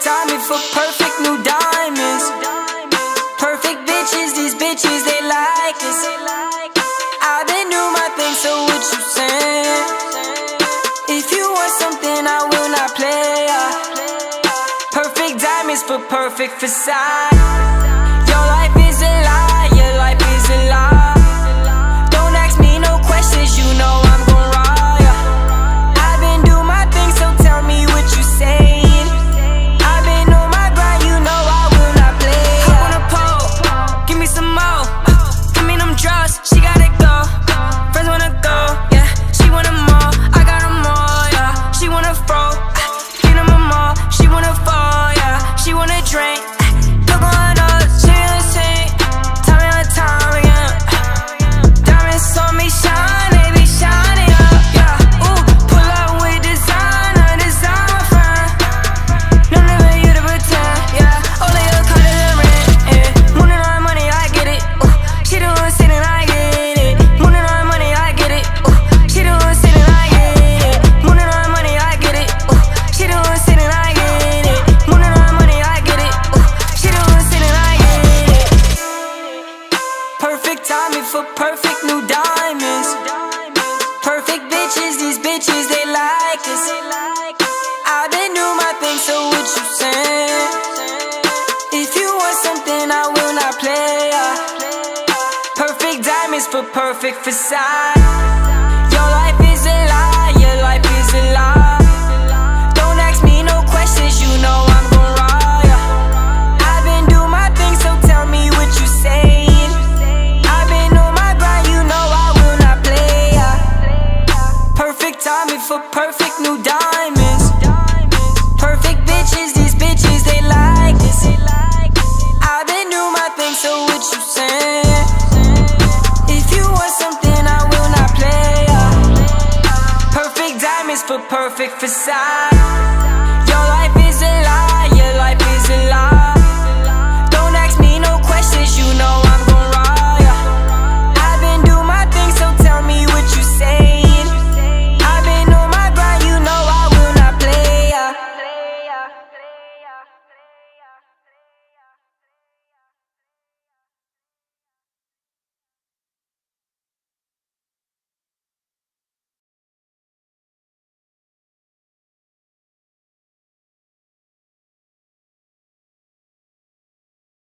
timing for perfect new diamonds. Perfect bitches, these bitches, they like us. I've been doing my thing, so what you saying? If you want something, I will not play. Perfect diamonds for perfect facade. Your life is a lie, your life is a lie. Don't ask me no questions, you know I'm gon' ride. I've been doing my thing, so tell me what you saying. I've been on my grind, you know I will not play. Hop on a pole, give me some more. Give me them drugs, she gotta go. Friends wanna go, yeah, she want them all. I got them all, yeah, she wanna fro. Get them all, she wanna fall, yeah, she wanna drink. Look on us, she insane. Tell me on time again. Diamonds on me shine, they be shining up, yeah. Ooh, pull up with designer, design my friend. No limit, you to pretend, yeah. All of your colors are red, yeah. Mooning on money, I get it. Ooh, she the one sitting, I get it. Mooning on money, I get it. Ooh, she the one sitting, I get it. Mooning on money, I get it. Ooh, she the one sitting, I get it. Mooning on money, I get it. Ooh, she the one sitting, I get it. Perfect timing for perfect new diamonds. Perfect bitches, these bitches, they like us. I've been doing my thing, so what you saying? If you want something, I will not play. Perfect diamonds for perfect facade. Your life is a lie, your life is a lie. Don't ask me no questions, you know I'm gon' ride. I've been doing my thing, so tell me what you saying. I've been on my grind, you know I will not play. Perfect timing for perfect new diamonds. Perfect bitches, these bitches, they like us. I've been doing my thing, so what you saying? If you want something, I will not play. Perfect diamonds for perfect facade. Your life is